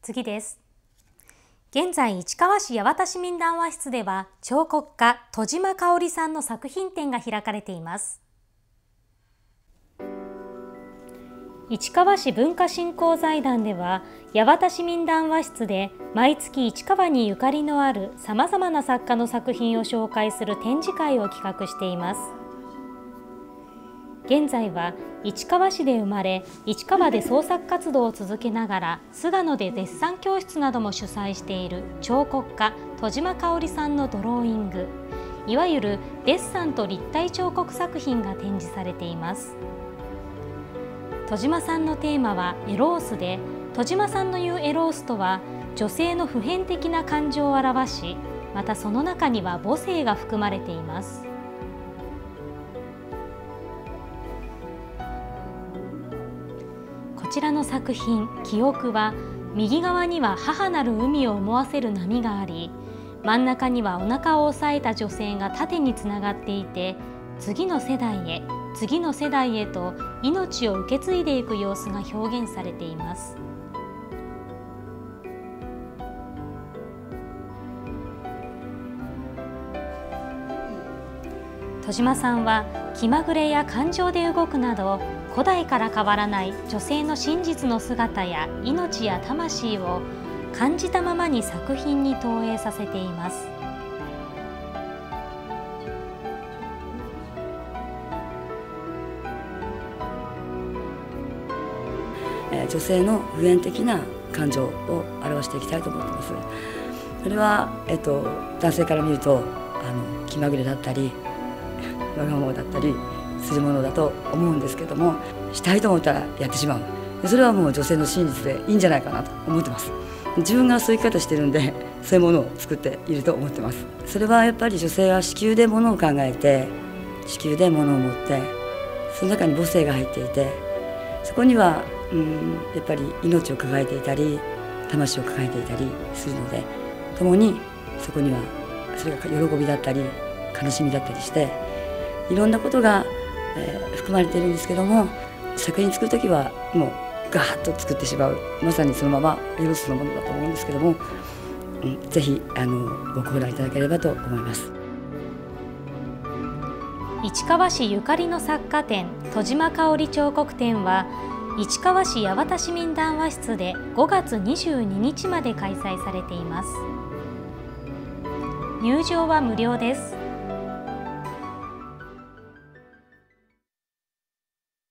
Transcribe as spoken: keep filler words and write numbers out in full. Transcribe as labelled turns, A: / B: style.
A: 次です。現在、市川市八幡市民談話室では、彫刻家戸島香織さんの作品展が開かれています。市川市文化振興財団では、八幡市民談話室で毎月市川にゆかりのあるさまざまな作家の作品を紹介する展示会を企画しています。現在は市川市で生まれ、市川で創作活動を続けながら菅野でデッサン教室なども主催している彫刻家戸島香織さんのドローイング、いわゆるデッサンと立体彫刻作品が展示されています。戸島さんのテーマはエロースで、戸島さんの言うエロースとは女性の普遍的な感情を表し、またその中には母性が含まれています。こちらの作品「記憶」は、右側には母なる海を思わせる波があり、真ん中にはお腹を押さえた女性が縦につながっていて、次の世代へ次の世代へと命を受け継いでいく様子が表現されています。戸島さんは気まぐれや感情で動くなど、古代から変わらない女性の真実の姿や命や魂を感じたままに作品に投影させています。
B: 女性の普遍的な感情を表していきたいと思ってます。それは、えっと、男性から見るとあの気まぐれだったりわがままだったりするものだと思うんですけども、したいと思ったらやってしまう、それはもう女性の真実でいいんじゃないかなと思ってます。自分がそういう生き方してるんで、そういうものを作っていると思ってます。それはやっぱり女性は子宮でものを考えて、子宮でものを持って、その中に母性が入っていて、そこにはうんやっぱり命を抱えていたり魂を抱えていたりするので、共にそこにはそれが喜びだったり悲しみだったりして、いろんなことが、えー、含まれているんですけども、作品作る時はもうガーッと作ってしまう、まさにそのままエロスのものだと思うんですけども、うん、ぜひあのごご覧いただければと思います。
A: 市川市ゆかりの作家展戸島香織彫刻展は、市川市八幡市民談話室でごがつにじゅうににちまで開催されています。入場は無料です。